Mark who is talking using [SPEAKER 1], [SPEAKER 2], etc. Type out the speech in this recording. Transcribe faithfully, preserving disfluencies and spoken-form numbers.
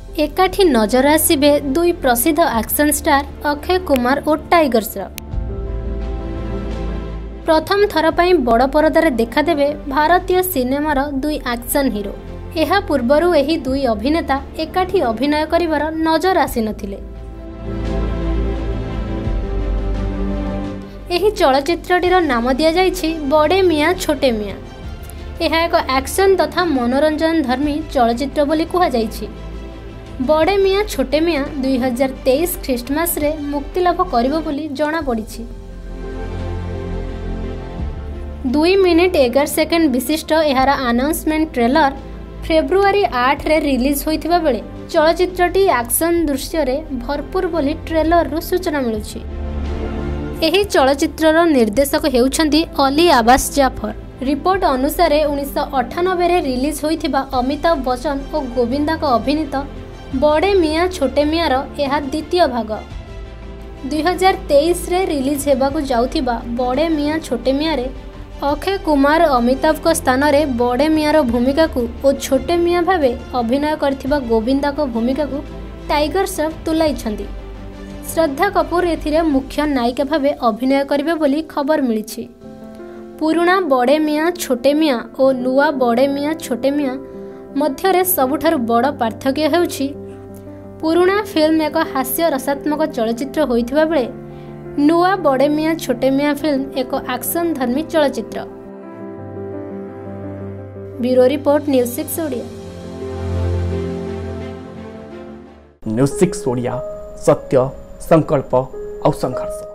[SPEAKER 1] एकाठी नजर आसिबे दुई प्रसिद्ध एक्शन स्टार अक्षय कुमार और टाइगर श्रॉफ। प्रथम थर पई बड़ परदार देखादेवे भारतीय सिनेमार दुई एक्शन हीरो। एहा पूर्वरु एही दुई अभिनेता एकाठी अभिनय करिवार नजर आसी नथिले। एही चलचित्रटीर नाम दिया जाइछि बड़े मियाँ छोटे मियाँ। एहा एक एक्शन तथा मनोरंजन धर्मी चलचित्र बोली कुहा जाइछि। बड़े मियाँ छोटे मियाँ दुई हजार तेईस ख्रीष्टमास रे मुक्तिलाभ करिबो बोली जणा पड़िछि। दुई मिनिट एगार सेकेंड विशिष्ट एहार अनाउंसमेंट ट्रेलर फेब्रुआरी आठ रे रिलीज होइथिबा बेले चलचित्रटी एक्शन दृश्य रे भरपूर बोली ट्रेलर रु सूचना मिलुछि। एही चलचित्रर निर्देशक हेउछन्ती अली आबास जाफर। रिपोर्ट अनुसार उन्नीस अठानबे रे रिलीज होइथिबा अमिताभ बच्चन और गोविंदा का अभिनीत बड़े मियाँ छोटे मियाँर यह द्वितीय भाग। दुई हजार तेईस रे रिलीज हेबाकु जाउथिबा बड़े मियाँ छोटे मियाँ रे अक्षय कुमार अमिताभ को स्थान रे बड़े मियाँर भूमिका को और छोटे मियाँ भावे अभिनय करथिबा गोविंदा को भूमिका को टाइगर श्रॉफ तुलाइछन्ती। श्रद्धा कपूर एथिरे मुख्य नायिका भावे अभिनय करिवे बोली खबर मिलिछि। पुराना बड़े मियाँ छोटे मियाँ और नुआ बड़े मियाँ छोटे मियाँ मध्यरे सबुठारु बड़ पार्थक्य हेउछि पुराना फिल्म एक हास्य रसात्मक चलचित्र होइथिबा बेले नुआ बड़े मियाँ छोटे मियाँ फिल्म एक एक्शन धर्मी चलचित्र। Bureau report News Six Odia.
[SPEAKER 2] News Six Odia सत्य संकल्प और संघर्ष।